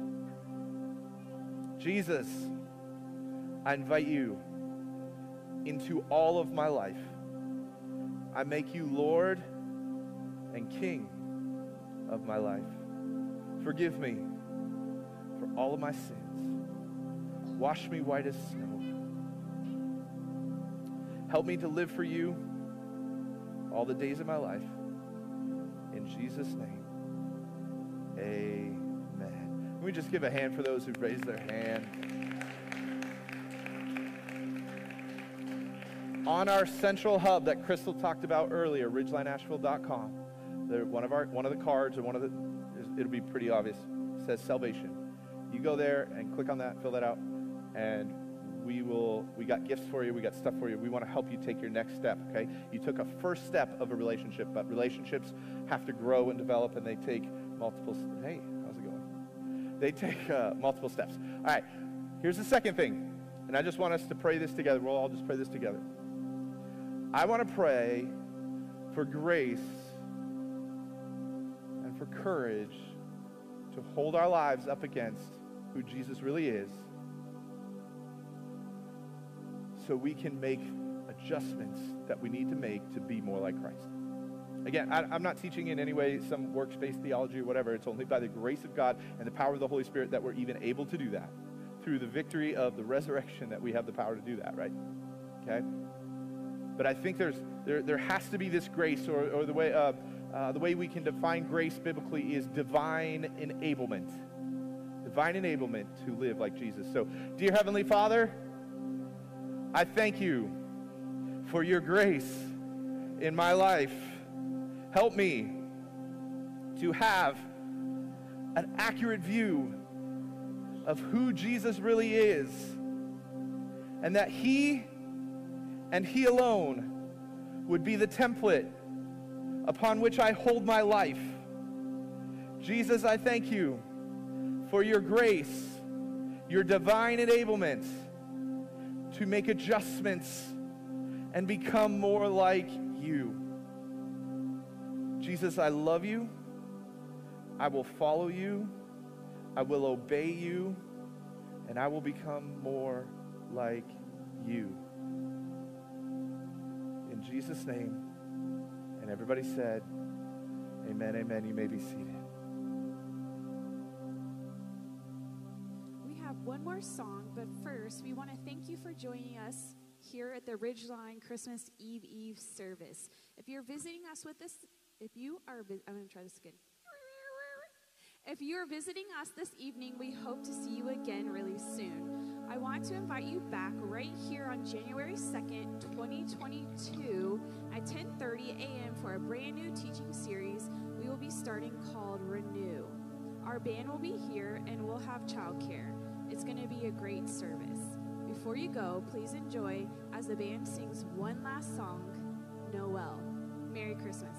Jesus, I invite you into all of my life. I make you Lord and King of my life. Forgive me for all of my sins. Wash me white as snow. Help me to live for you all the days of my life. In Jesus' name, amen. Can we just give a hand for those who've raised their hand? On our central hub that Crystal talked about earlier, ridgelineasheville.com, one of the cards, or it'll be pretty obvious, says salvation. You go there and click on that, fill that out, and we got gifts for you, we got stuff for you. We want to help you take your next step, okay? You took a first step of a relationship, but relationships have to grow and develop, and they take multiple, hey, how's it going? They take multiple steps. All right, here's the second thing, and I just want us to pray this together. We'll all just pray this together. I want to pray for grace and for courage to hold our lives up against who Jesus really is, so we can make adjustments that we need to make to be more like Christ. Again, I'm not teaching in any way some works-based theology or whatever. It's only by the grace of God and the power of the Holy Spirit that we're even able to do that. Through the victory of the resurrection that we have the power to do that, right? Okay? But I think there has to be this grace, or the way we can define grace biblically is divine enablement. Divine enablement to live like Jesus. So, dear Heavenly Father, I thank you for your grace in my life. Help me to have an accurate view of who Jesus really is, and that he and he alone would be the template upon which I hold my life. Jesus, I thank you for your grace, your divine enablement to make adjustments and become more like you. Jesus, I love you. I will follow you. I will obey you. And I will become more like you. In Jesus' name. And everybody said, amen, amen. You may be seated. One more song, but first we want to thank you for joining us here at the Ridgeline Christmas Eve service. If you're visiting us with this, I'm going to try this again. If you're visiting us this evening, we hope to see you again really soon. I want to invite you back right here on January 2nd, 2022 at 10:30 a.m. for a brand new teaching series we will be starting called Renew. Our band will be here and we'll have childcare. It's going to be a great service. Before you go, please enjoy as the band sings one last song, Noel. Merry Christmas.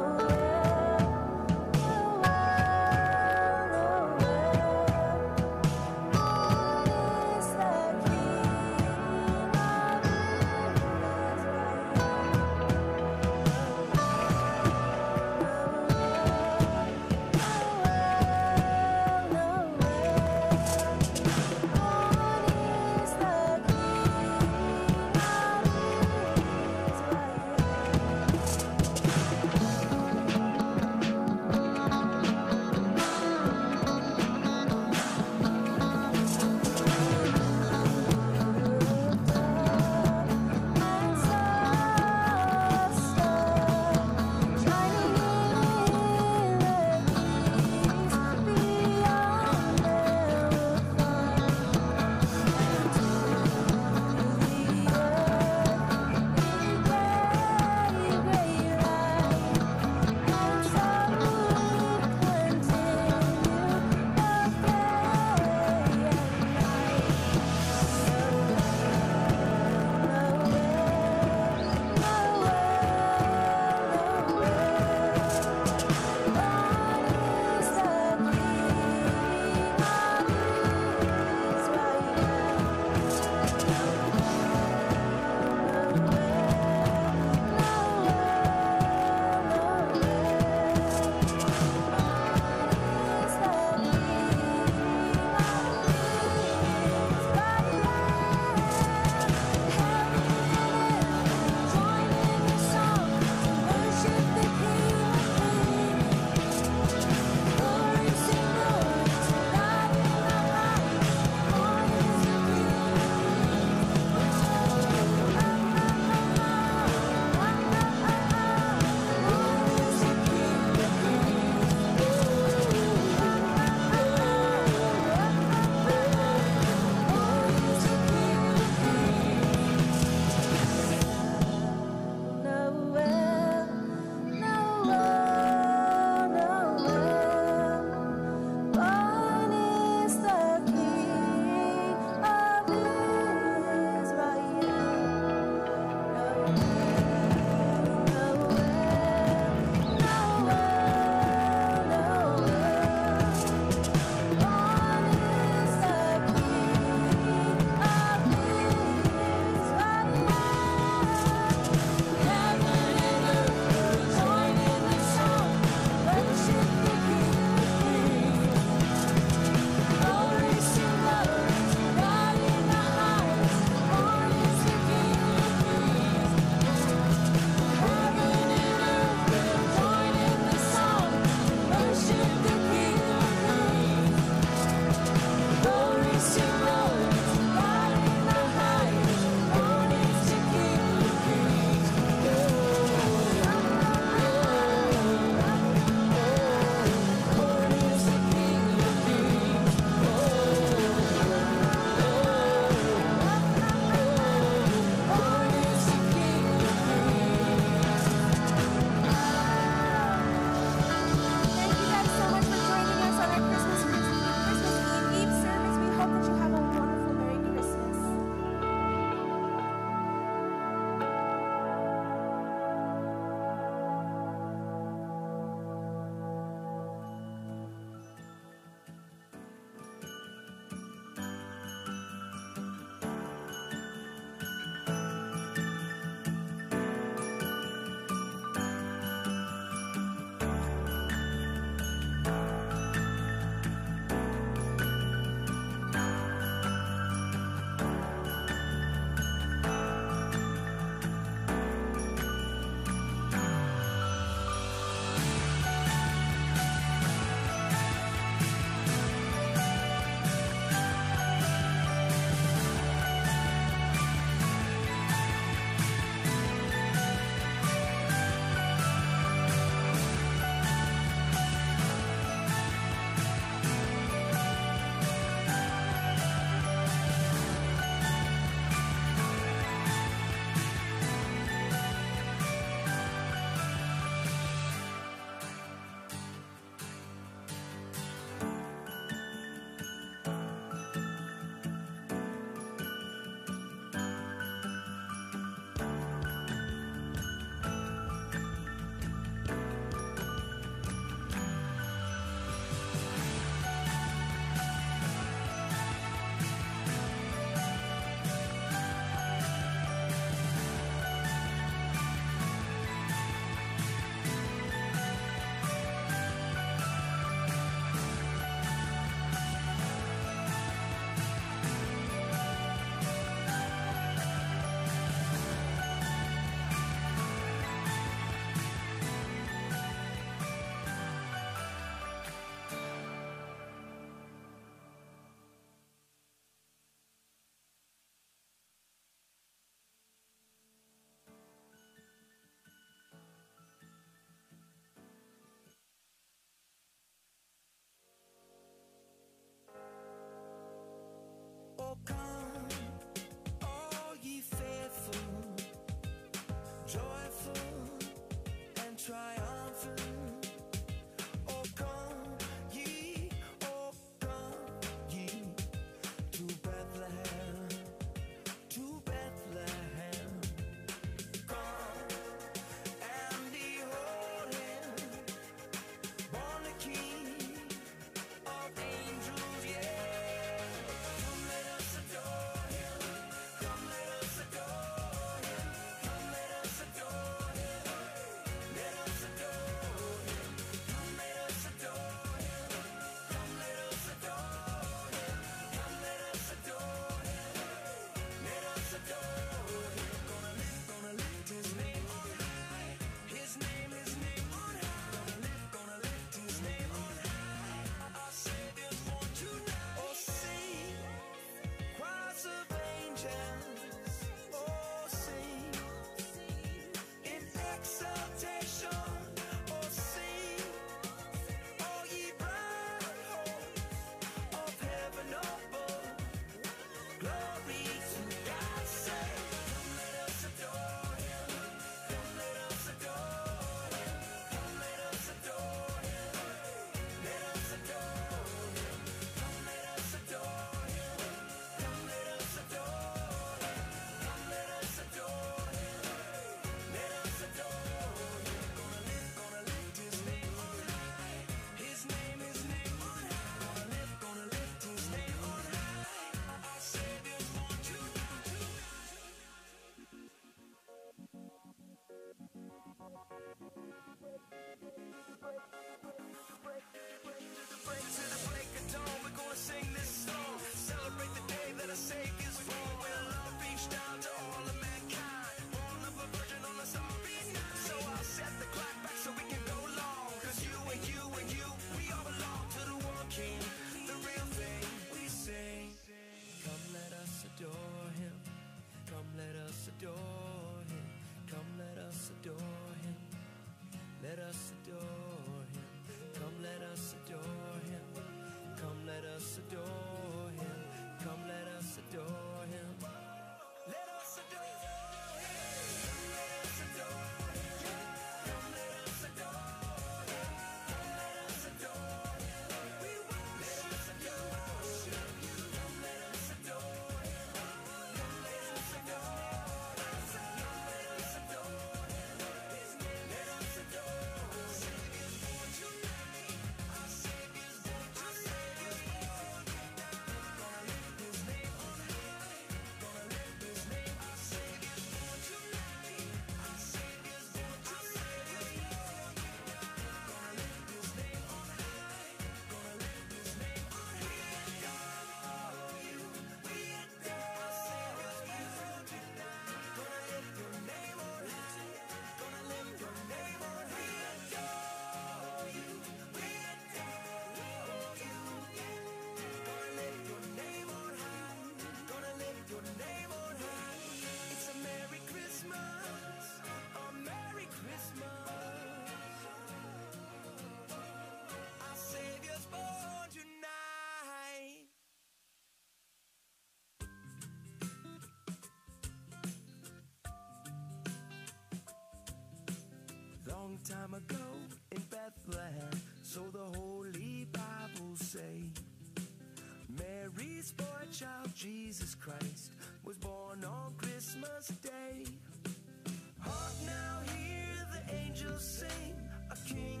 long time ago in Bethlehem, so the Holy Bible say, Mary's boy child, Jesus Christ, was born on Christmas Day. Hark now, hear the angels sing, a king